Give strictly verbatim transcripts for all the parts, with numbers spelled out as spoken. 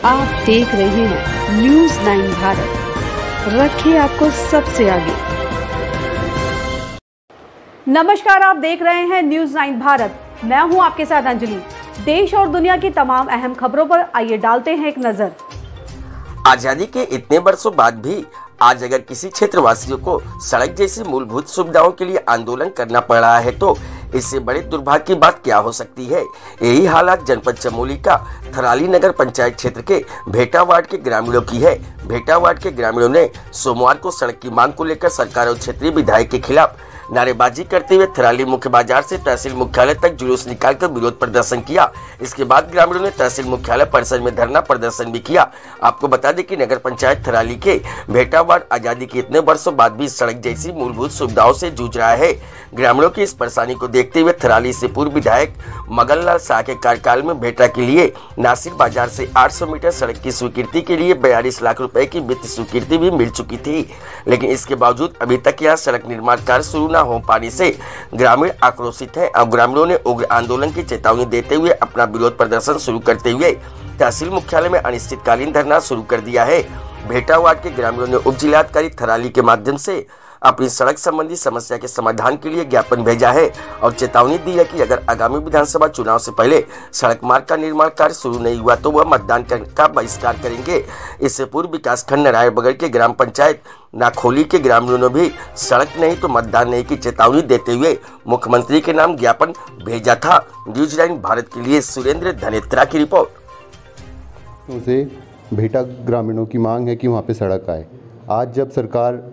आप देख रहे हैं न्यूज नाइन भारत, रखिए आपको सबसे आगे। नमस्कार, आप देख रहे हैं न्यूज नाइन भारत। मैं हूं आपके साथ अंजलि। देश और दुनिया की तमाम अहम खबरों पर आइए डालते हैं एक नजर। आजादी के इतने वर्षों बाद भी आज अगर किसी क्षेत्रवासियों को सड़क जैसी मूलभूत सुविधाओं के लिए आंदोलन करना पड़ रहा है तो इससे बड़े दुर्भाग्य की बात क्या हो सकती है। यही हालात जनपद चमोली का थराली नगर पंचायत क्षेत्र के भेटा वार्ड के ग्रामीणों की है। भेटा वार्ड के ग्रामीणों ने सोमवार को सड़क की मांग को लेकर सरकार और क्षेत्रीय विधायक के खिलाफ नारेबाजी करते हुए थराली मुख्य बाजार से तहसील मुख्यालय तक जुलूस निकालकर विरोध प्रदर्शन किया। इसके बाद ग्रामीणों ने तहसील मुख्यालय परिसर में धरना प्रदर्शन भी किया। आपको बता दें कि नगर पंचायत थराली के भेटा वार्ड आजादी के इतने वर्षों बाद भी सड़क जैसी मूलभूत सुविधाओं से जूझ रहा है। ग्रामीणों की इस परेशानी को देखते हुए थराली से पूर्व विधायक मगन लाल शाह के कार्यकाल में भेटा के लिए नासिर बाजार से आठ सौ मीटर सड़क की स्वीकृति के लिए बयालीस लाख रुपए की वित्त स्वीकृति भी मिल चुकी थी, लेकिन इसके बावजूद अभी तक यह सड़क निर्माण कार्य शुरू न हो पाने से ग्रामीण आक्रोशित हैं। अब ग्रामीणों ने उग्र आंदोलन की चेतावनी देते हुए अपना विरोध प्रदर्शन शुरू करते हुए तहसील मुख्यालय में अनिश्चितकालीन धरना शुरू कर दिया है। भेटा वार्ड के ग्रामीणों ने उप जिलाधिकारी थराली के माध्यम से अपनी सड़क संबंधी समस्या के समाधान के लिए ज्ञापन भेजा है और चेतावनी दी है कि अगर आगामी विधानसभा चुनाव से पहले सड़क मार्ग का निर्माण कार्य शुरू नहीं हुआ तो वह मतदान का बहिष्कार करेंगे। इससे पूर्व विकास खंड नारायणबगड़ के ग्राम पंचायत नाखोली के ग्रामीणों ने भी सड़क नहीं तो मतदान नहीं की चेतावनी देते हुए मुख्यमंत्री के नाम ज्ञापन भेजा था। न्यूज नाइन भारत के लिए सुरेंद्र धनेत्रा की रिपोर्ट। उसे भेटा ग्रामीणों की मांग है कि वहाँ पे सड़क आए। आज जब सरकार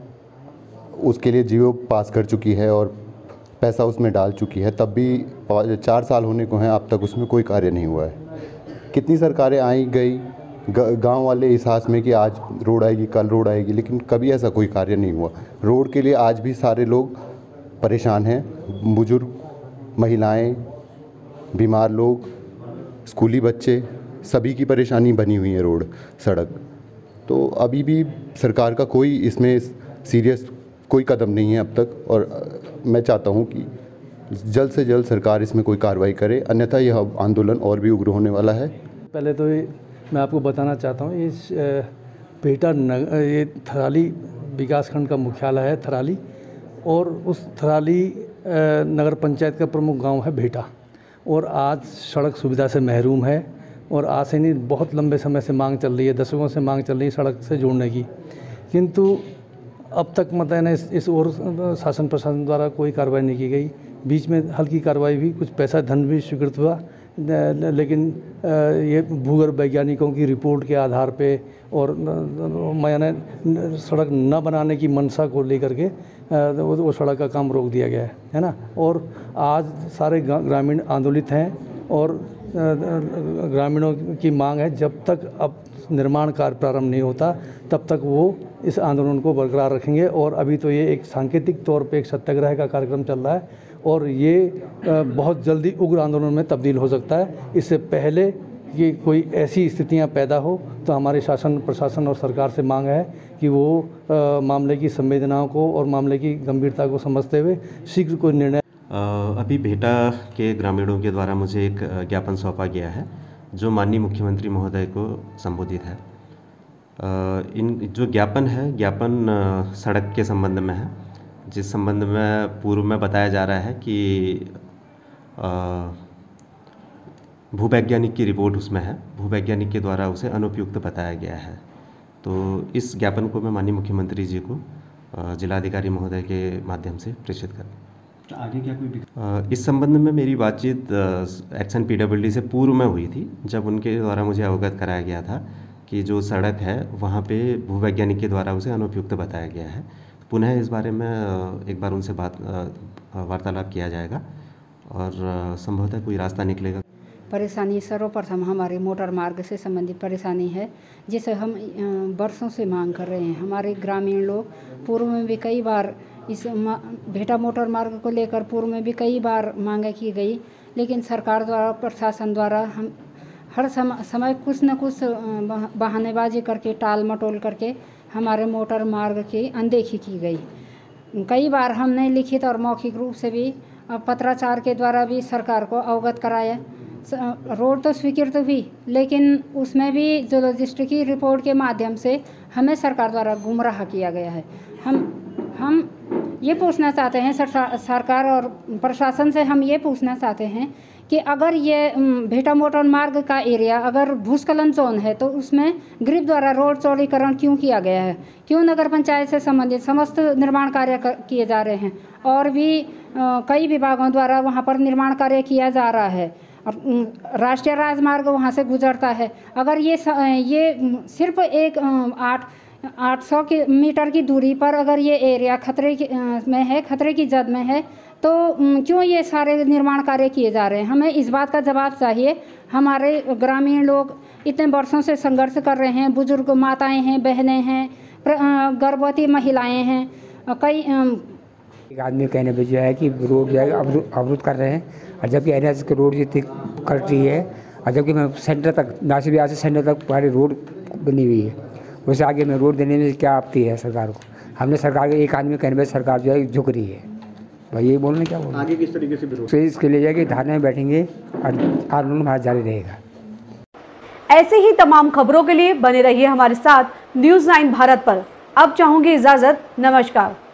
उसके लिए जियो पास कर चुकी है और पैसा उसमें डाल चुकी है, तब भी चार साल होने को हैं, अब तक उसमें कोई कार्य नहीं हुआ है। कितनी सरकारें आई गई, गांव वाले इस आस में कि आज रोड आएगी कल रोड आएगी, लेकिन कभी ऐसा कोई कार्य नहीं हुआ। रोड के लिए आज भी सारे लोग परेशान हैं, बुजुर्ग, महिलाएं, बीमार लोग, स्कूली बच्चे, सभी की परेशानी बनी हुई है रोड सड़क। तो अभी भी सरकार का कोई इसमें सीरियस कोई कदम नहीं है अब तक, और मैं चाहता हूं कि जल्द से जल्द सरकार इसमें कोई कार्रवाई करे, अन्यथा यह आंदोलन और भी उग्र होने वाला है। पहले तो मैं आपको बताना चाहता हूं, इस भेटा नगर ये थराली विकासखंड का मुख्यालय है थराली, और उस थराली नगर पंचायत का प्रमुख गांव है भेटा, और आज सड़क सुविधा से महरूम है। और आज से नहीं, बहुत लंबे समय से मांग चल रही है, दशकों से मांग चल रही है सड़क से जोड़ने की, किंतु अब तक मतलब इस, इस और शासन प्रशासन द्वारा कोई कार्रवाई नहीं की गई। बीच में हल्की कार्रवाई भी, कुछ पैसा धन भी स्वीकृत हुआ, लेकिन ये भूगर्भ वैज्ञानिकों की रिपोर्ट के आधार पे और मैंने सड़क न बनाने की मंशा को लेकर के वो सड़क का काम रोक दिया गया है है ना। और आज सारे ग्रामीण आंदोलित हैं और ग्रामीणों की मांग है, जब तक अब निर्माण कार्य प्रारंभ नहीं होता तब तक वो इस आंदोलन को बरकरार रखेंगे। और अभी तो ये एक सांकेतिक तौर पे एक सत्याग्रह का कार्यक्रम चल रहा है और ये बहुत जल्दी उग्र आंदोलन में तब्दील हो सकता है। इससे पहले कि कोई ऐसी स्थितियां पैदा हो तो हमारे शासन प्रशासन और सरकार से मांग है कि वो आ, मामले की संवेदनाओं को और मामले की गंभीरता को समझते हुए शीघ्र कोई निर्णय। अभी भेटा के ग्रामीणों के द्वारा मुझे एक ज्ञापन सौंपा गया है जो माननीय मुख्यमंत्री महोदय को संबोधित है। इन जो ज्ञापन है ज्ञापन सड़क के संबंध में है, जिस संबंध में पूर्व में बताया जा रहा है कि भूवैज्ञानिक की रिपोर्ट उसमें है, भूवैज्ञानिक के द्वारा उसे अनुपयुक्त बताया गया है। तो इस ज्ञापन को मैं माननीय मुख्यमंत्री जी को जिलाधिकारी महोदय के माध्यम से प्रेषित कर आगे क्या कोई इस संबंध में मेरी बातचीत एक्शन पीडब्ल्यूडी से पूर्व में हुई थी, जब उनके द्वारा मुझे अवगत कराया गया था कि जो सड़क है वहाँ पे भूवैज्ञानिक के द्वारा उसे अनुपयुक्त बताया गया है। पुनः इस बारे में एक बार उनसे बात वार्तालाप किया जाएगा और संभवतः कोई रास्ता निकलेगा। परेशानी सर्वप्रथम हमारे मोटर मार्ग से संबंधित परेशानी है, जिसे हम वर्षों से मांग कर रहे हैं। हमारे ग्रामीण लोग पूर्व में भी कई बार इस भेटा मोटर मार्ग को लेकर पूर्व में भी कई बार मांगे की गई, लेकिन सरकार द्वारा प्रशासन द्वारा हम हर समय समय कुछ न कुछ बहानेबाजी करके टाल मटोल करके हमारे मोटर मार्ग की अनदेखी की गई। कई बार हमने लिखित और मौखिक रूप से भी पत्राचार के द्वारा भी सरकार को अवगत कराया, रोड तो स्वीकृत हुई, लेकिन उसमें भी जियोलॉजिस्ट की रिपोर्ट के माध्यम से हमें सरकार द्वारा गुमराह किया गया है। हम हम ये पूछना चाहते हैं सरकार और प्रशासन से, हम ये पूछना चाहते हैं कि अगर ये भेटा मोटर मार्ग का एरिया अगर भूस्खलन जोन है तो उसमें ग्रिप द्वारा रोड चौड़ीकरण क्यों किया गया है? क्यों नगर पंचायत से संबंधित समस्त निर्माण कार्य किए जा रहे हैं और भी आ, कई विभागों द्वारा वहाँ पर निर्माण कार्य किया जा रहा है। राष्ट्रीय राजमार्ग वहाँ से गुजरता है। अगर ये ये सिर्फ एक आठ आठ सौ मीटर की दूरी पर अगर ये एरिया खतरे में है, खतरे की जद में है, तो क्यों ये सारे निर्माण कार्य किए जा रहे हैं? हमें इस बात का जवाब चाहिए। हमारे ग्रामीण लोग इतने वर्षों से संघर्ष कर रहे हैं, बुजुर्ग माताएं हैं, बहनें हैं, गर्भवती महिलाएं हैं, कई एक आदमी कहने पे जो है कि रोड जो है अवरुद्ध कर रहे हैं, और जबकि एन एच की रोड जितनी कट रही है, और जबकि मैं सेंटर तक नासिक बिहार से सेंटर तक पूरी रोड बनी हुई है, उससे आगे में रोड देने में क्या आपत्ति है सरकार को? हमने सरकार के एक आदमी कहने पर सरकार जो है झुक रही है। भाई ये बोलने क्या बोल आगे किस तरीके से विरोध? इसके लिए जाके धरने में बैठेंगे और आंदोलन हमारा जारी रहेगा। ऐसे ही तमाम खबरों के लिए बने रहिए हमारे साथ न्यूज़ नाइन भारत पर। अब चाहूंगी इजाजत, नमस्कार।